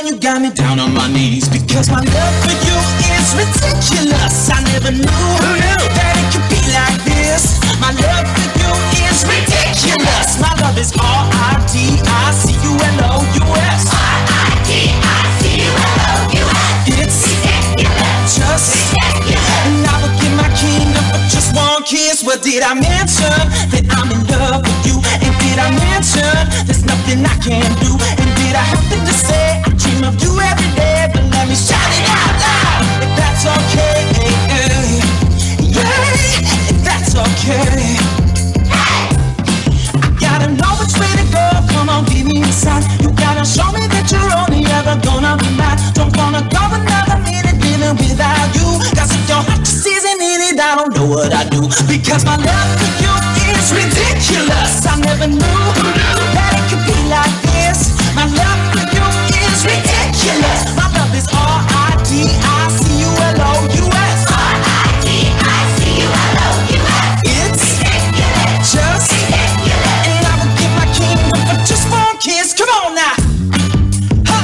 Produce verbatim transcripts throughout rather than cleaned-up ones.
girl, you got me down on my knees. Because my love for you is ridiculous. I never knew that it could be like this. My love for you is ridiculous. My love is R I D I C U L O U S. R I D I C U L O U S. It's ridiculous. Just ridiculous. And I would give my kingdom for just one kiss. What did I mention? That I'm in love with you. And did I mention there's nothing I can't do? And did I happen to say I dream of you every day? But let me shout it out loud, if that's okay. Yeah, if that's okay. I gotta know which way to go. Come on, give me a sign. You gotta show me that you're only ever gonna be mine. Don't wanna go another minute living without you. Cause if your heart just isn't in it, I don't know what I do. Because my love for you is ridiculous. I never knew that it could be like this. My love for you is ridiculous. My love is R I D I C U L O U S. R I D I C U L O U S. It's ridiculous. Just ridiculous. And I would give my kingdom for just one kiss. Come on now. Huh.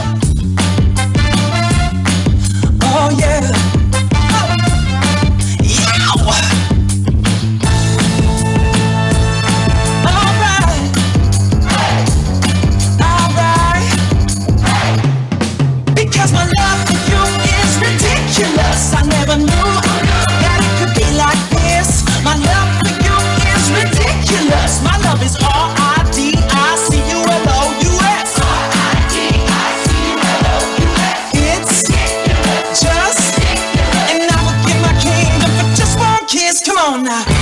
Oh yeah. Huh. Yow. I never knew that it could be like this. My love for you is ridiculous. My love is R I D I C U L O U S. R I D I C U L O U S. It's ridiculous. Just ridiculous. And I would give my kingdom for just one kiss. Come on now.